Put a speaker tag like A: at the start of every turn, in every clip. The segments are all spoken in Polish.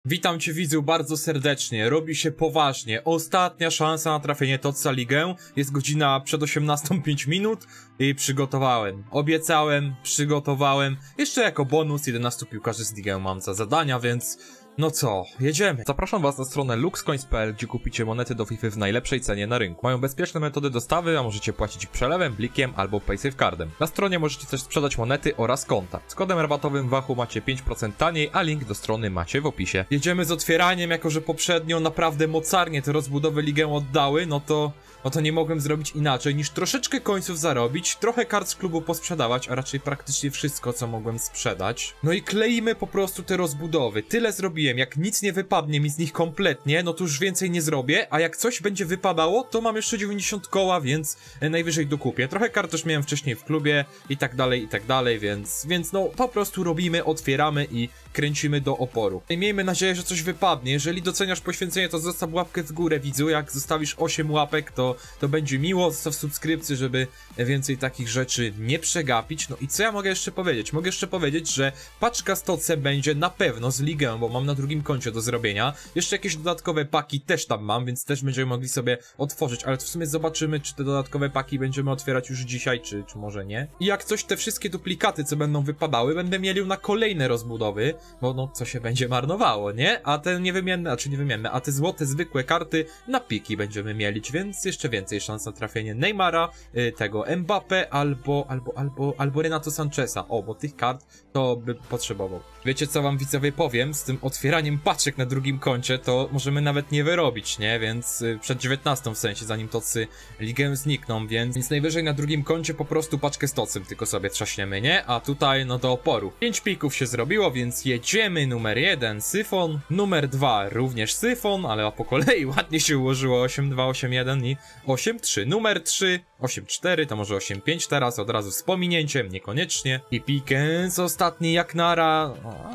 A: Witam cię, widzu, bardzo serdecznie. Robi się poważnie. Ostatnia szansa na trafienie Totsa Ligę. Jest godzina przed 18:05 minut i przygotowałem. Obiecałem, przygotowałem. Jeszcze jako bonus 11 piłkarzy z Ligę mam za zadania, więc... No co, jedziemy. Zapraszam was na stronę luxcoins.pl, gdzie kupicie monety do FIFA w najlepszej cenie na rynku. Mają bezpieczne metody dostawy, a możecie płacić przelewem, blikiem albo PaySafeCardem. Na stronie możecie też sprzedać monety oraz konta. Z kodem rabatowym Wachu macie 5% taniej, a link do strony macie w opisie. Jedziemy z otwieraniem, jako że poprzednio naprawdę mocarnie te rozbudowy Ligę oddały, no to nie mogłem zrobić inaczej niż troszeczkę końców zarobić, trochę kart z klubu posprzedawać, a raczej praktycznie wszystko, co mogłem sprzedać. No i kleimy po prostu te rozbudowy. Tyle zrobiłem, jak nic nie wypadnie mi z nich kompletnie, no to już więcej nie zrobię, a jak coś będzie wypadało, to mam jeszcze 90 koła, więc najwyżej dokupię. Trochę kart już miałem wcześniej w klubie i tak dalej, więc no po prostu robimy, otwieramy i kręcimy do oporu. I miejmy nadzieję, że coś wypadnie. Jeżeli doceniasz poświęcenie, to zostaw łapkę w górę, widzu. Jak zostawisz 8 łapek, to będzie miło. Zostaw subskrypcję, żeby więcej takich rzeczy nie przegapić. No i co ja mogę jeszcze powiedzieć? Mogę jeszcze powiedzieć, że paczka z Totsem będzie na pewno z Ligę, bo mam na drugim koncie do zrobienia. Jeszcze jakieś dodatkowe paki też tam mam, więc też będziemy mogli sobie otworzyć, ale w sumie zobaczymy, czy te dodatkowe paki będziemy otwierać już dzisiaj, czy może nie. I jak coś, te wszystkie duplikaty, co będą wypadały, będę mielił na kolejne rozbudowy, bo no, co się będzie marnowało, nie? A te niewymienne, a te złote, zwykłe karty na piki będziemy mielić, więc jeszcze więcej szans na trafienie Neymara, tego Mbappé albo Renato Sancheza. O, bo tych kart to by potrzebował. Wiecie, co wam, widzowie, powiem? Z tym otwieraniem paczek na drugim koncie to możemy nawet nie wyrobić, nie? Więc przed 19 w sensie, zanim Totsy Ligę znikną, więc najwyżej na drugim koncie po prostu paczkę z Totsem tylko sobie trzaśniemy, nie? A tutaj, no do oporu. 5 pików się zrobiło, więc jedziemy. Numer 1 Syfon, numer 2 również Syfon, ale po kolei ładnie się ułożyło 8-2, 8-1 i 8-3. Numer 3 8-4, to może 8-5 teraz, od razu z pominięciem, niekoniecznie. I Pickens ostatni jak nara.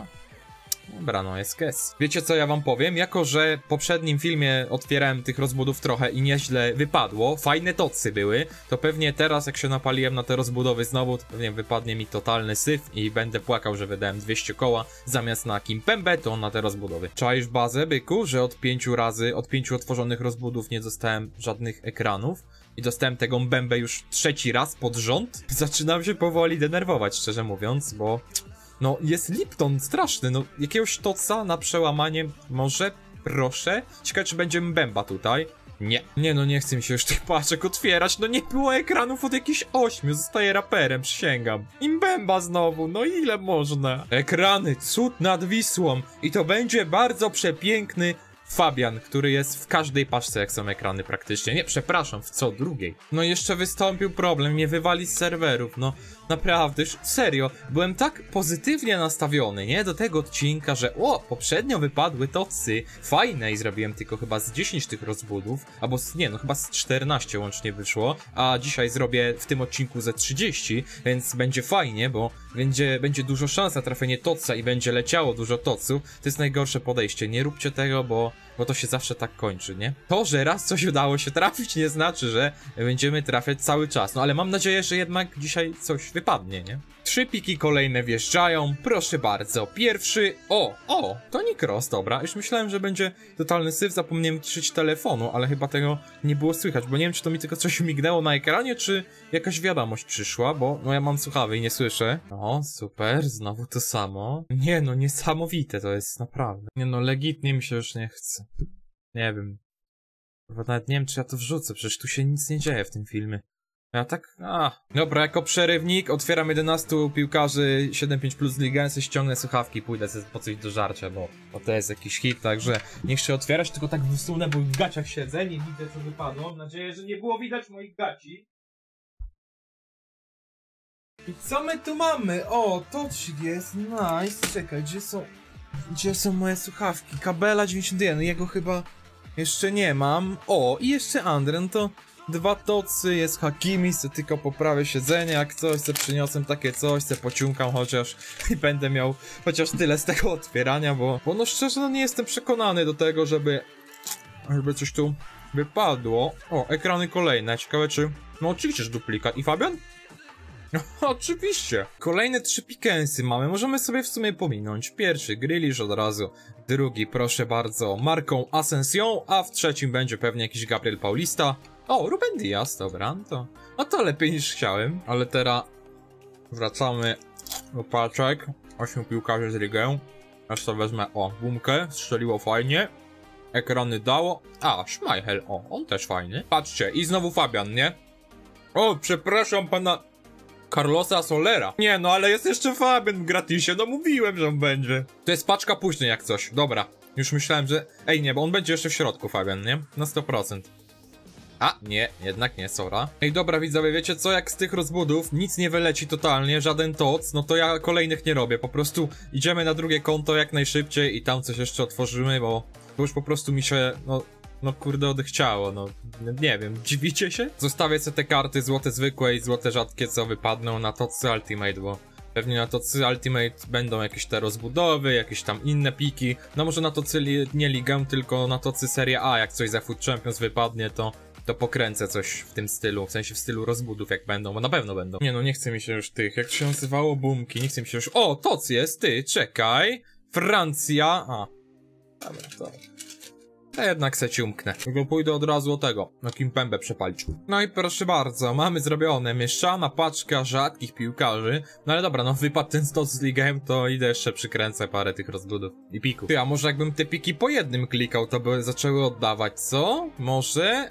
A: Dobra, no jest kes. Wiecie, co ja wam powiem? Jako że w poprzednim filmie otwierałem tych rozbudów trochę i nieźle wypadło, fajne totsy były, to pewnie teraz, jak się napaliłem na te rozbudowy znowu, to pewnie wypadnie mi totalny syf i będę płakał, że wydałem 200 koła zamiast na Kimpembe, to na te rozbudowy. Czaisz bazę, byku, że od 5 otworzonych rozbudów nie dostałem żadnych ekranów? I dostałem tego Mbembe już 3. raz pod rząd? Zaczynam się powoli denerwować, szczerze mówiąc, bo... No, jest Lipton straszny, no, jakiegoś Totsa na przełamanie, może, proszę? Ciekawe, czy będzie Mbemba tutaj? Nie. Nie, no nie chcę mi się już tych paczek otwierać, no nie było ekranów od jakichś 8, zostaję raperem, przysięgam. I Mbemba znowu, no ile można? Ekrany, cud nad Wisłą i to będzie bardzo przepiękny Fabian, który jest w każdej paczce, jak są ekrany praktycznie. Nie, przepraszam, w co drugiej. No jeszcze wystąpił problem, mnie wywali z serwerów, no naprawdę, już serio, byłem tak pozytywnie nastawiony, nie, do tego odcinka, że poprzednio wypadły totsy, fajne i zrobiłem tylko chyba z 10 tych rozbudów, albo chyba z 14 łącznie wyszło, a dzisiaj zrobię w tym odcinku ze 30, więc będzie fajnie, bo będzie dużo szans na trafienie totsa i będzie leciało dużo totsów. To jest najgorsze podejście, nie róbcie tego, bo to się zawsze tak kończy, nie? To, że raz coś udało się trafić, nie znaczy, że będziemy trafiać cały czas. No ale mam nadzieję, że jednak dzisiaj coś wypadnie, nie? 3 piki kolejne wjeżdżają, proszę bardzo. Pierwszy, to Nick Ross, dobra. Już myślałem, że będzie totalny syf, zapomniałem ciszyć telefonu, ale chyba tego nie było słychać, bo nie wiem, czy to mi tylko coś mignęło na ekranie, czy jakaś wiadomość przyszła, bo no ja mam słuchawy i nie słyszę. O, super, znowu to samo. Nie no, niesamowite to jest, naprawdę. Nie no, legitnie mi się już nie chce. Nie wiem. Nawet nie wiem, czy ja to wrzucę, przecież tu się nic nie dzieje w tym filmie. Ja tak... Dobra, jako przerywnik otwieram 11 piłkarzy 7-5 plus Ligę, ściągnę słuchawki, pójdę sobie po coś do żarcia, bo to jest jakiś hit, także nie chcę otwierać, tylko tak wysunę, bo w gaciach siedzę, nie widzę, co wypadło. Mam nadzieję, że nie było widać moich gaci. I co my tu mamy? O, to jest nice. Czekaj, gdzie są moje słuchawki? Kabela 91, jego chyba jeszcze nie mam. O, i jeszcze Andren, to 2 totsy, jest Hakimi, se tylko poprawię siedzenie, jak coś, se przyniosłem takie coś, se pociąkam chociaż i będę miał chociaż tyle z tego otwierania, bo no szczerze, no nie jestem przekonany do tego, żeby coś tu wypadło. O, ekrany kolejne, ciekawe czy... No oczywiście, że duplikat. I Fabian? Oczywiście. Kolejne 3 pikensy mamy, możemy sobie w sumie pominąć. Pierwszy Grealish od razu, drugi proszę bardzo Marką Asensją, a w trzecim będzie pewnie jakiś Gabriel Paulista. O, Ruben Dias, dobra, no to lepiej niż chciałem. Ale teraz wracamy do paczek. 8 piłkarzy z ligę. Aż to wezmę, o, gumkę, strzeliło fajnie. Ekrany dało. A, Schmeichel, o, on też fajny. Patrzcie, i znowu Fabian, nie? O, przepraszam pana Carlosa Solera. Nie, no ale jest jeszcze Fabian w gratisie, no mówiłem, że on będzie. To jest paczka później jak coś, dobra. Już myślałem, że... Ej, nie, bo on będzie jeszcze w środku, Fabian, nie? Na 100%. A, nie, jednak nie, Sora. Ej, dobra widzowie, wiecie co, jak z tych rozbudów nic nie wyleci totalnie, żaden toc, no to ja kolejnych nie robię, po prostu idziemy na drugie konto jak najszybciej i tam coś jeszcze otworzymy, bo już po prostu mi się, no kurde odechciało, no nie wiem, dziwicie się? Zostawię sobie te karty złote zwykłe i złote rzadkie, co wypadną na Tocy Ultimate, bo pewnie na Tocy Ultimate będą jakieś te rozbudowy, jakieś tam inne piki, no może na Tocy nie ligę, tylko na Tocy Serie A, jak coś za Food Champions wypadnie, to pokręcę coś w tym stylu, w sensie w stylu rozbudów jak będą, bo na pewno będą. Nie no, nie chce mi się już tych, jak to się nazywało, boomki, nie chce mi się już... O, Toc jest, ty, czekaj! Francja... A. Dobra, to... Ja jednak se ci umknę. Tylko pójdę od razu o tego, na Kimpembę przepalić. No i proszę bardzo, mamy zrobione mieszana paczka rzadkich piłkarzy. No ale dobra, no wypadł ten stos z ligą, to idę jeszcze przykręcę parę tych rozbudów i pików. Ty, a może jakbym te piki po jednym klikał, to by zaczęły oddawać, co? Może...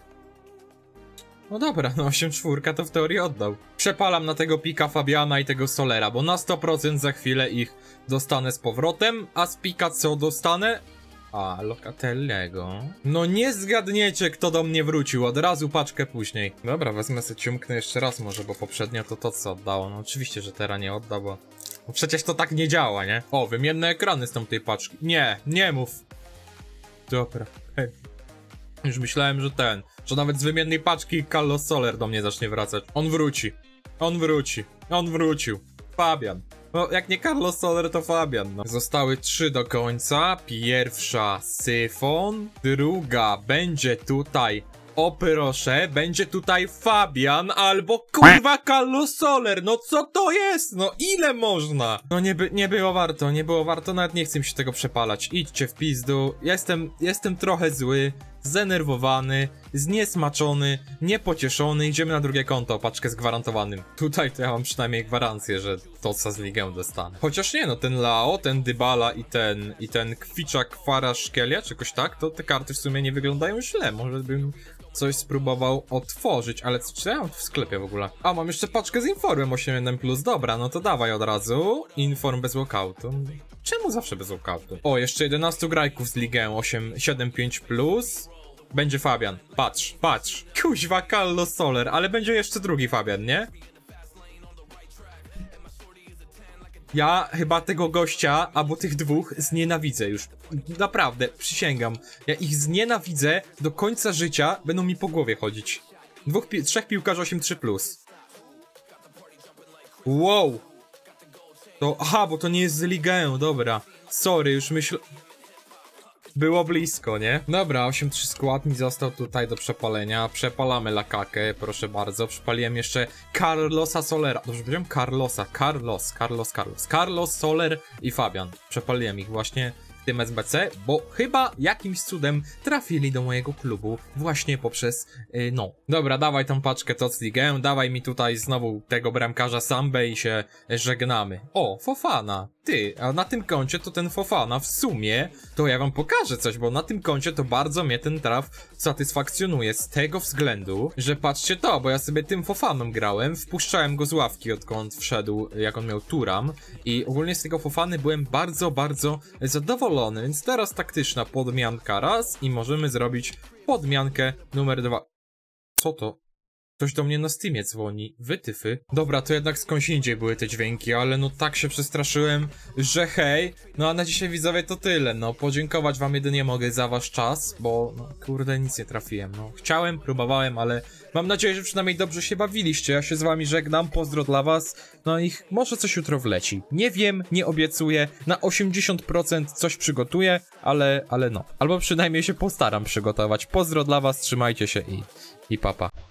A: No dobra, no 8-4 to w teorii oddał. Przepalam na tego pika Fabiana i tego Solera, bo na 100% za chwilę ich dostanę z powrotem, a z pika co dostanę? A, Locatellego. No nie zgadniecie, kto do mnie wrócił, od razu paczkę później. Dobra, wezmę sobie ciumknę jeszcze raz może, bo poprzednio to co oddało. No oczywiście, że teraz nie odda, bo przecież to tak nie działa, nie? O, wymienne ekrany z tamtej paczki. Nie, nie mów. Dobra, już myślałem, że nawet z wymiennej paczki Carlos Soler do mnie zacznie wracać. On wróci. On wrócił. Fabian. No, jak nie Carlos Soler, to Fabian, no. Zostały 3 do końca. Pierwsza Syfon. Druga będzie tutaj... O proszę, będzie tutaj Fabian albo kurwa Carlos Soler. No co to jest? No ile można? No nie było warto, nawet nie chcę mi się tego przepalać. Idźcie w pizdu. Jestem trochę zły, zdenerwowany, zniesmaczony, niepocieszony. Idziemy na drugie konto, paczkę z gwarantowanym. Tutaj to ja mam przynajmniej gwarancję, że Toca z ligę dostanę. Chociaż nie, no ten Lao, ten Dybala i ten Kwicza Kwaraszkelia, czy jakoś tak, to te karty w sumie nie wyglądają źle. Może bym coś spróbował otworzyć, ale co ja mam tu w sklepie w ogóle? A, mam jeszcze paczkę z Informem 8.1+, dobra, no to dawaj od razu. Inform bez walkoutu. Czemu zawsze bez walkoutu? O, jeszcze 11 grajków z ligę 7.5+. Będzie Fabian. Patrz. Kuźwa, Carlos Soler, ale będzie jeszcze drugi Fabian, nie? Ja chyba tego gościa, albo tych dwóch znienawidzę już. Naprawdę, przysięgam. Ja ich znienawidzę do końca życia, będą mi po głowie chodzić. 3 piłkarzy 8.3+. Wow. To, aha, bo to nie jest z ligę, dobra. Sorry, już myślę... Było blisko, nie? Dobra, 8-3 skład mi został tutaj do przepalenia. Przepalamy Lakakę, proszę bardzo. Przepaliłem jeszcze Carlosa Solera. Dobrze powiedziałem? Carlos Soler i Fabian. Przepaliłem ich właśnie w tym SBC, bo chyba jakimś cudem trafili do mojego klubu właśnie poprzez, no. Dobra, dawaj tą paczkę Toc Ligę, dawaj mi tutaj znowu tego bramkarza Sambę i się żegnamy. O, Fofana. Ty, a na tym koncie to ten Fofana w sumie, to ja wam pokażę coś, bo na tym koncie to bardzo mnie ten traf satysfakcjonuje z tego względu, że patrzcie to, bo ja sobie tym Fofaną grałem, wpuszczałem go z ławki odkąd wszedł, jak on miał Turam i ogólnie z tego Fofany byłem bardzo zadowolony, więc teraz taktyczna podmianka raz i możemy zrobić podmiankę numer 2. Co to? Ktoś do mnie na Steamie dzwoni. Wytyfy. Dobra, to jednak skądś indziej były te dźwięki, ale no tak się przestraszyłem, że hej. No a na dzisiaj widzowie to tyle, no. Podziękować wam jedynie mogę za wasz czas, bo no kurde nic nie trafiłem, no. Chciałem, próbowałem, ale mam nadzieję, że przynajmniej dobrze się bawiliście. Ja się z wami żegnam, pozdro dla was. No i może coś jutro wleci. Nie wiem, nie obiecuję. Na 80% coś przygotuję, ale no. Albo przynajmniej się postaram przygotować. Pozdro dla was, trzymajcie się i papa.